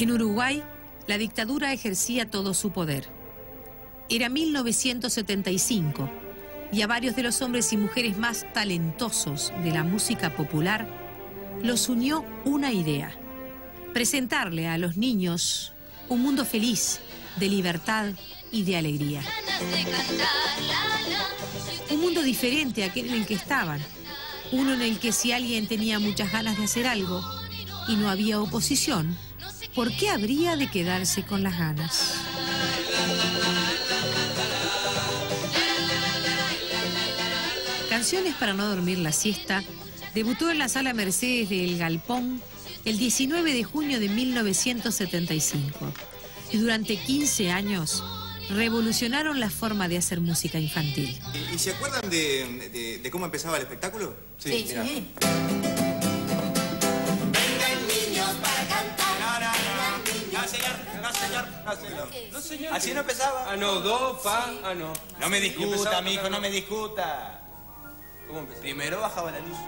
En Uruguay, la dictadura ejercía todo su poder. Era 1975 y a varios de los hombres y mujeres más talentosos de la música popular los unió una idea: presentarle a los niños un mundo feliz, de libertad y de alegría. Un mundo diferente a aquel en el que estaban. Uno en el que si alguien tenía muchas ganas de hacer algo y no había oposición, ¿por qué habría de quedarse con las ganas? Canciones para no dormir la siesta debutó en la Sala Mercedes de El Galpón el 19 de junio de 1975 y durante 15 años revolucionaron la forma de hacer música infantil. ¿Y se acuerdan de cómo empezaba el espectáculo? Sí, Mirá. sí. No, señor. Así no empezaba. Ah, no, do, fa, ah, no. No me discuta, Empezaba mijo, con no la- me discuta. ¿Cómo empezaba? Primero bajaba la luz.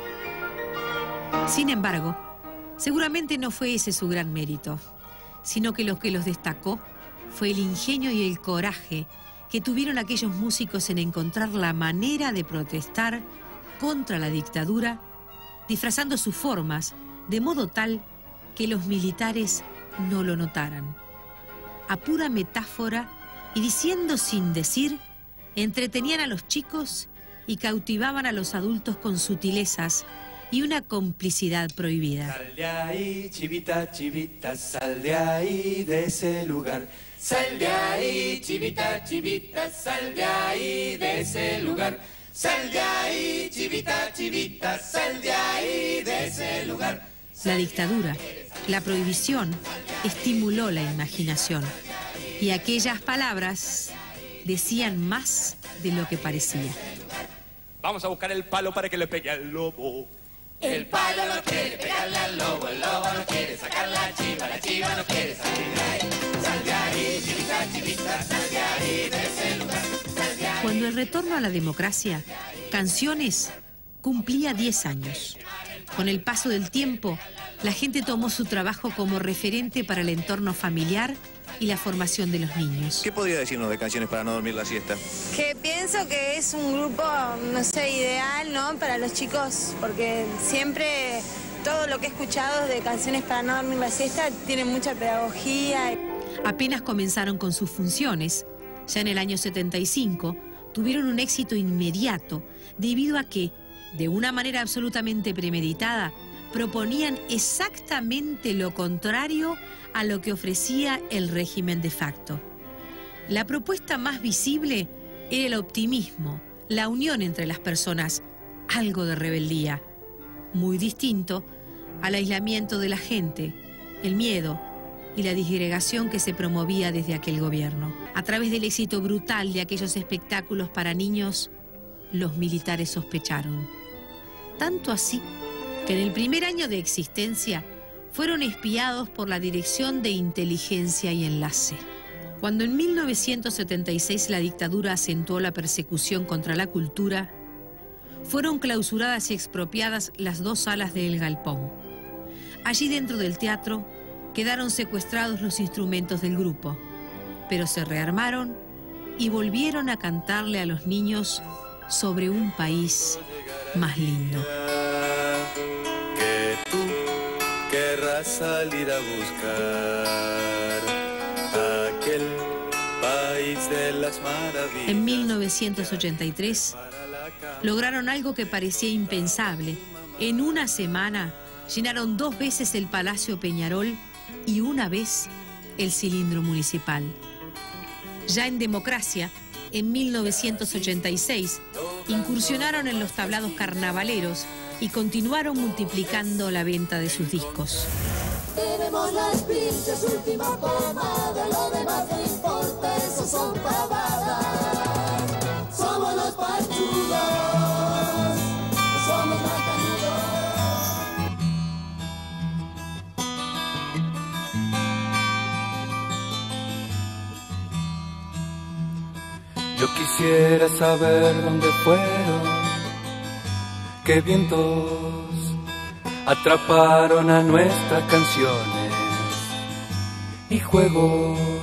Sin embargo, seguramente no fue ese su gran mérito, sino que lo que los destacó fue el ingenio y el coraje que tuvieron aquellos músicos en encontrar la manera de protestar contra la dictadura, disfrazando sus formas de modo tal que los militares no lo notaran. A pura metáfora y diciendo sin decir, entretenían a los chicos y cautivaban a los adultos con sutilezas y una complicidad prohibida. Sal de ahí, chivita, chivita, sal de ahí, de ese lugar. Sal de ahí, chivita, chivita, sal de ahí, de ese lugar. Sal de ahí, chivita, chivita, sal de ahí, de ese lugar. La dictadura, la prohibición, estimuló la imaginación y aquellas palabras decían más de lo que parecía. Vamos a buscar el palo para que le pegue al lobo. El palo no quiere pegarle al lobo, el lobo no quiere sacar la chiva no quiere salir de ahí. Sal de ahí, chivita, chivita, sal de ahí, de ese lugar. Sal de ahí. Cuando el retorno a la democracia, Canciones cumplía 10 años. Con el paso del tiempo, la gente tomó su trabajo como referente para el entorno familiar y la formación de los niños. ¿Qué podría decirnos de Canciones para no dormir la siesta? Que pienso que es un grupo, no sé, ideal, ¿no? Para los chicos, porque siempre todo lo que he escuchado de Canciones para no dormir la siesta tiene mucha pedagogía. Apenas comenzaron con sus funciones, ya en el año 75, tuvieron un éxito inmediato debido a que, de una manera absolutamente premeditada, proponían exactamente lo contrario a lo que ofrecía el régimen de facto. La propuesta más visible era el optimismo, la unión entre las personas, algo de rebeldía, muy distinto al aislamiento de la gente, el miedo y la disgregación que se promovía desde aquel gobierno. A través del éxito brutal de aquellos espectáculos para niños, los militares sospecharon. Tanto así que en el primer año de existencia fueron espiados por la Dirección de Inteligencia y Enlace. Cuando en 1976 la dictadura acentuó la persecución contra la cultura, fueron clausuradas y expropiadas las 2 salas de El Galpón. Allí dentro del teatro quedaron secuestrados los instrumentos del grupo, pero se rearmaron y volvieron a cantarle a los niños sobre un país más lindo. Que tú querrás salir a buscar aquel país de las maravillas. En 1983 lograron algo que parecía impensable. En una semana llenaron 2 veces el Palacio Peñarol y 1 vez el cilindro municipal. Ya en democracia, en 1986, incursionaron en los tablados carnavaleros y continuaron multiplicando la venta de sus discos. Tenemos las pinches última pomada, lo demás no importa, eso son pavadas. Somos los panchudos, somos macanudos. Yo quisiera saber dónde fueron, qué vientos atraparon a nuestras canciones. y juego.